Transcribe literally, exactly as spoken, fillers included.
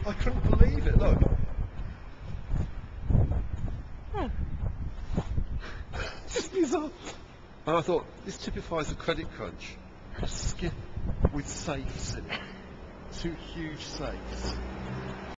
I couldn't believe it, look. Oh. Just bizarre. And I thought, this typifies a credit crunch. A skip with safes in it. Two huge safes.